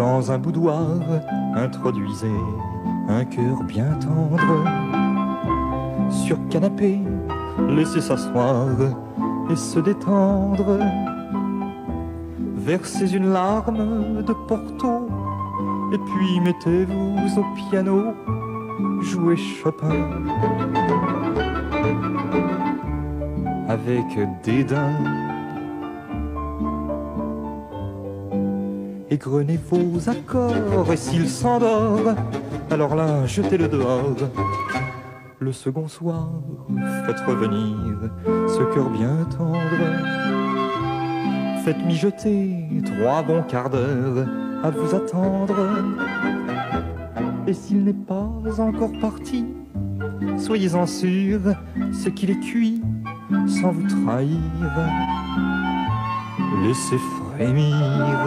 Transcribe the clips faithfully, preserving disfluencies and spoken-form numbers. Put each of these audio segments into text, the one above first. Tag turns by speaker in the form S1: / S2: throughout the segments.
S1: Dans un boudoir, introduisez un cœur bien tendre. Sur canapé, laissez s'asseoir et se détendre. Versez une larme de Porto et puis mettez-vous au piano, jouez Chopin. Avec dédain, égrenez vos accords et s'il s'endort, alors là, jetez-le dehors. Le second soir, faites revenir ce cœur bien tendre. Faites mijoter trois bons quarts d'heure à vous attendre. Et s'il n'est pas encore parti, soyez-en sûr, c'est qu'il est cuit sans vous trahir. Laissez frémir.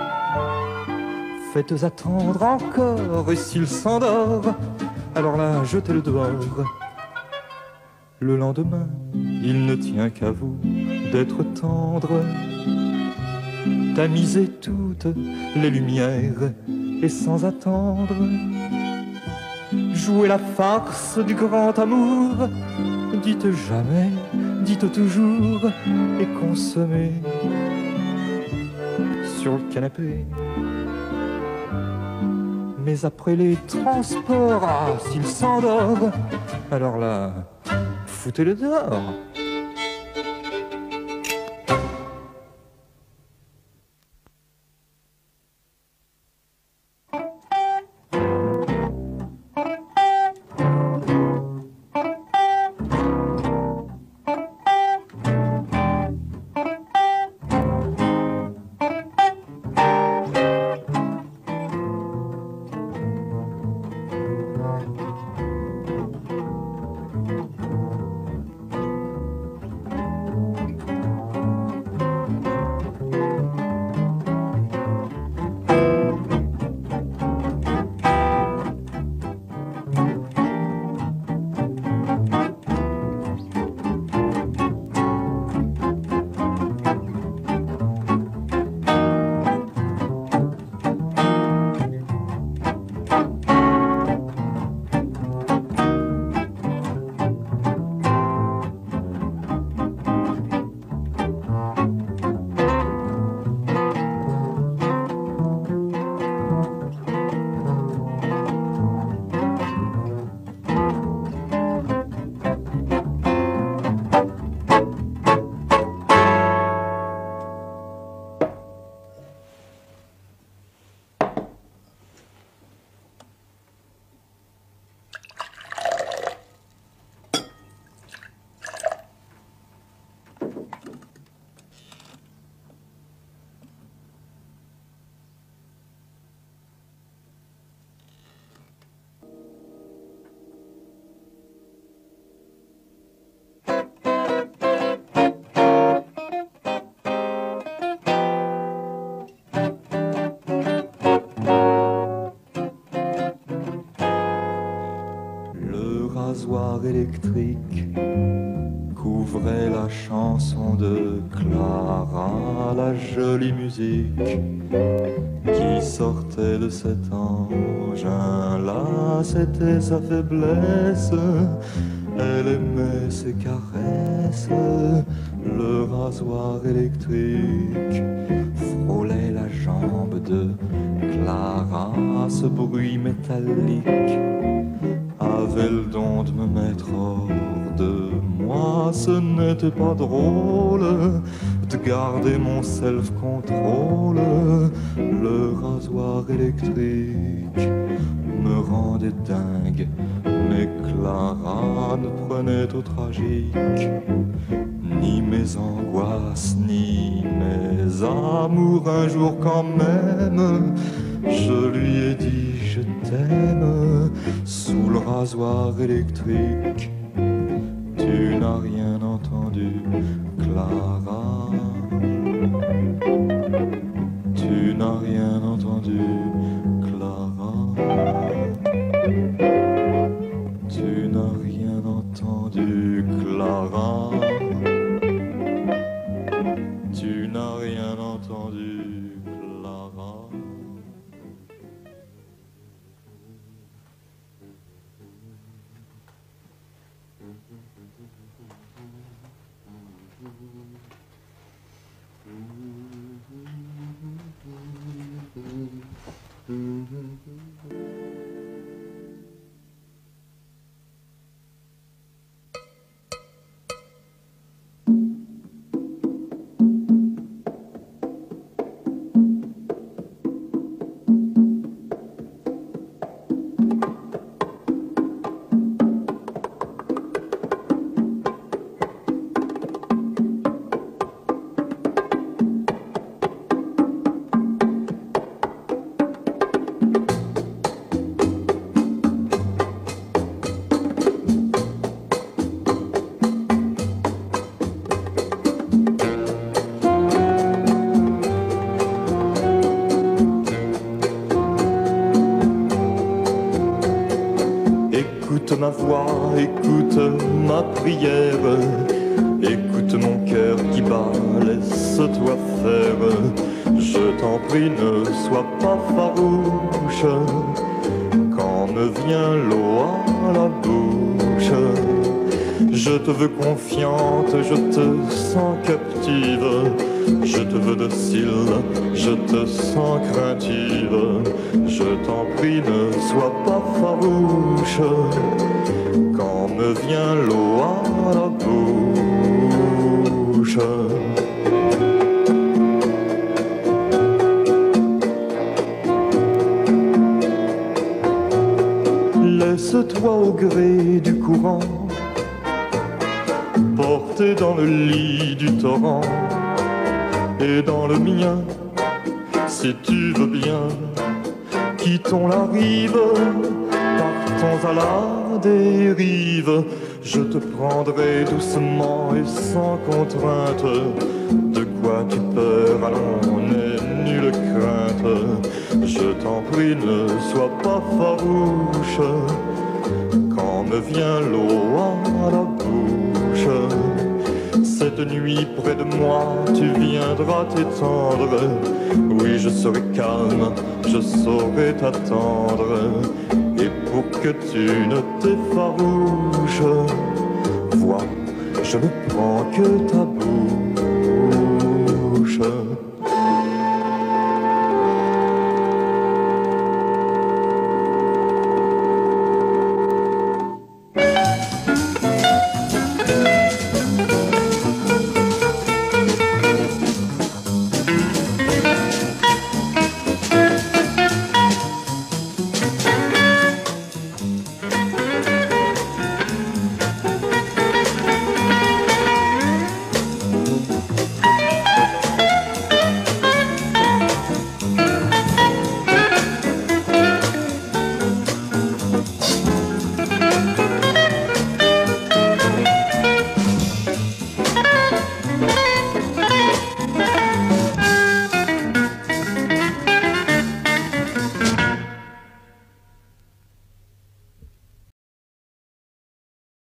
S1: Faites attendre encore, et s'il s'endort, alors là, jetez-le dehors. Le lendemain, il ne tient qu'à vous d'être tendre. Tamisez toutes les lumières et sans attendre, jouez la farce du grand amour. Dites jamais, dites toujours et consommez sur le canapé. Mais après les transports, ah, s'il s'endort, alors là, foutez-le dehors. rasoir électrique couvrait la chanson de Clara, la jolie musique qui sortait de cet engin-là. C'était sa faiblesse, elle aimait ses caresses. Le rasoir électrique frôlait la jambe de Clara. Ce bruit métallique avait le don de me mettre hors de moi. Ce n'était pas drôle de garder mon self-control. Le rasoir électrique me rendait dingue, mais Clara ne prenait au tragique ni mes angoisses, ni mes amours. Un jour quand même, je lui ai dit je t'aime sous le rasoir électrique. Tu n'as rien entendu, Clara. Tu n'as rien entendu, Clara. Tu n'as rien entendu, Clara. Tu n'as rien entendu, Clara. Ma voix, écoute ma prière, écoute mon cœur qui bat, laisse-toi faire. Je t'en prie, ne sois pas farouche quand me vient l'eau à la bouche. Je te veux confiante, je te sens captive, je te veux docile, je te sens craintive. Je t'en prie, ne sois pas farouche quand me vient l'eau à la bouche. Laisse-toi au gré du courant, porté dans le lit du torrent et dans le mien, si tu veux bien. Quittons la rive, partons à la dérive. Je te prendrai doucement et sans contrainte. De quoi tu peur, allons, n'aie nulle crainte. Je t'en prie, ne sois pas farouche quand me vient l'eau à la bouche. Cette nuit près de moi, tu viendras t'étendre. Oui, je serai calme, je saurai t'attendre. Et pour que tu ne t'effarouches, vois, je ne prends que ta bouche.